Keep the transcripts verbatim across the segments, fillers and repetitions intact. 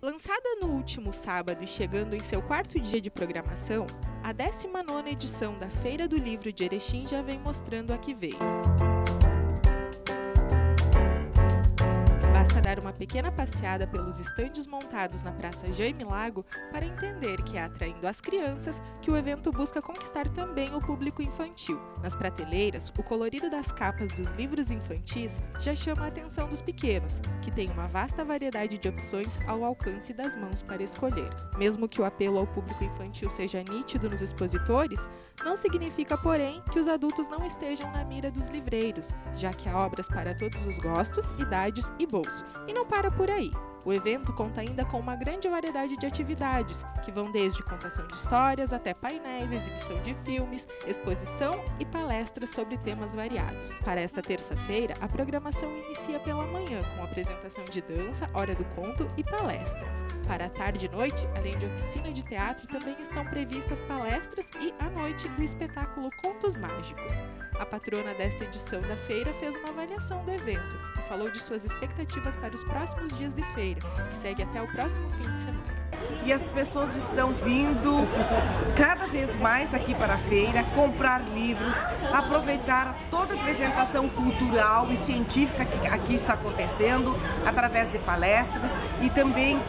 Lançada no último sábado e chegando em seu quarto dia de programação, a décima nona edição da Feira do Livro de Erechim já vem mostrando a que veio. Basta dar uma pequena passeada pelos estandes montados na Praça Jaime Lago para entender que é atraindo as crianças que o evento busca conquistar também o público infantil. Nas prateleiras, o colorido das capas dos livros infantis já chama a atenção dos pequenos, que têm uma vasta variedade de opções ao alcance das mãos para escolher. Mesmo que o apelo ao público infantil seja nítido nos expositores, não significa, porém, que os adultos não estejam na mira dos livreiros, já que há obras para todos os gostos, idades e bolsos. E não para por aí. O evento conta ainda com uma grande variedade de atividades, que vão desde contação de histórias até painéis, exibição de filmes, exposição e palestras sobre temas variados. Para esta terça-feira, a programação inicia pela manhã, com apresentação de dança, hora do conto e palestra. Para a tarde e noite, além de oficina de teatro, também estão previstas palestras e, à noite, o espetáculo Contos Mágicos. A patrona desta edição da feira fez uma avaliação do evento e falou de suas expectativas para os próximos dias de feira, que segue até o próximo fim de semana. E as pessoas estão vindo cada vez mais aqui para a feira, comprar livros, aproveitar toda a apresentação cultural e científica que aqui está acontecendo, através de palestras, e também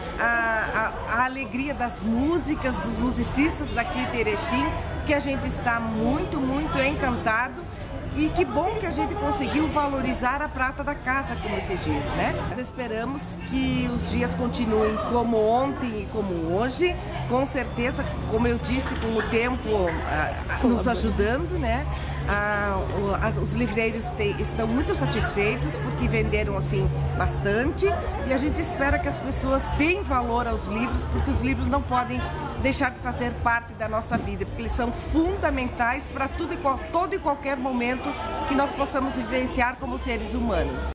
a, a, a alegria das músicas, dos musicistas aqui de Erechim, que a gente está muito, muito encantado. E que bom que a gente conseguiu valorizar a prata da casa, como se diz, né? Nós esperamos que os dias continuem como ontem e como hoje. Com certeza, como eu disse, com o tempo ah, nos ajudando, né? Ah, os livreiros te, estão muito satisfeitos porque venderam assim bastante, e a gente espera que as pessoas deem valor aos livros, porque os livros não podem deixar de fazer parte da nossa vida, porque eles são fundamentais para tudo e todo e qualquer momento que nós possamos vivenciar como seres humanos.